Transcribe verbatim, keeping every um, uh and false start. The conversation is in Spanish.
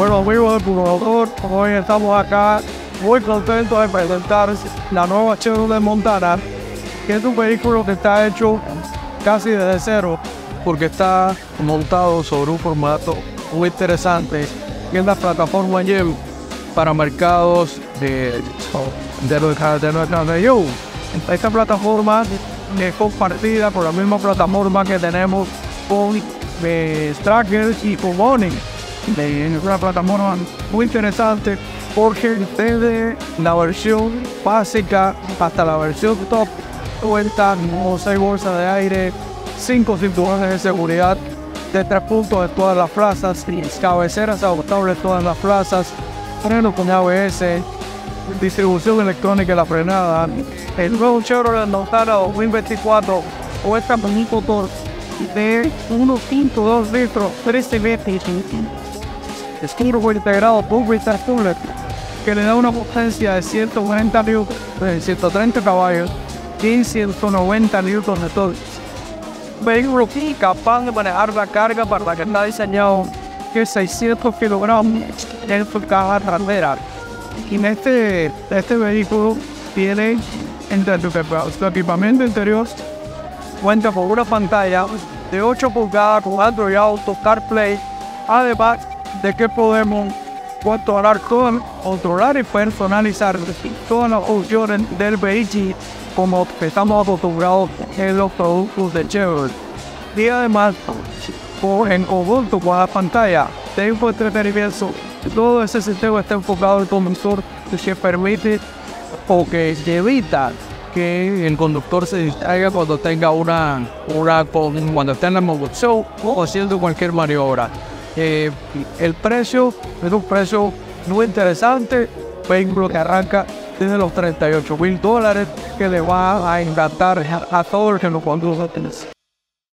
Bueno, amigos del Promotor, hoy estamos acá muy contentos de presentar la nueva Chevrolet Montana, que es un vehículo que está hecho casi desde cero, porque está montado sobre un formato muy interesante, que es la plataforma Y E M para mercados de, de, nuestra, de nuestra región. Esta plataforma es compartida con la misma plataforma que tenemos con eh, Tracker y con Owning. Es una plataforma muy interesante porque desde la versión básica hasta la versión top cuenta con seis bolsas de aire, cinco cinturones de seguridad de tres puntos en todas las plazas, cabeceras ajustables en todas las plazas, freno con A B S, distribución electrónica de la frenada. El nuevo Chevrolet Montana dos mil veinticuatro cuesta con un motor de uno punto dos litros, trece veinte. Es turbo integrado turbo intercooler que le da una potencia de ciento cuarenta newtons, de ciento treinta caballos y ciento noventa newtons de torque. Vehículo capaz de manejar la carga para la que está diseñado, que es seiscientos kilogramos en su caja trasera. Y en este, este vehículo tiene entre su equipamiento interior, cuenta con una pantalla de ocho pulgadas con Android Auto, CarPlay, además de que podemos controlar, todo, controlar y personalizar todas las funciones del vehículo como estamos acostumbrados en los productos de Chevrolet. Y además, en conjunto con la pantalla de infoentretenimiento, todo ese sistema está enfocado en el conductor, que permite o que evita que el conductor se distraiga cuando tenga una, una cuando esté en la conducción o haciendo cualquier maniobra. Eh, el precio es un precio muy interesante, vehículo que arranca desde los treinta y ocho mil dólares, que le va a encantar a todos los que lo conducen.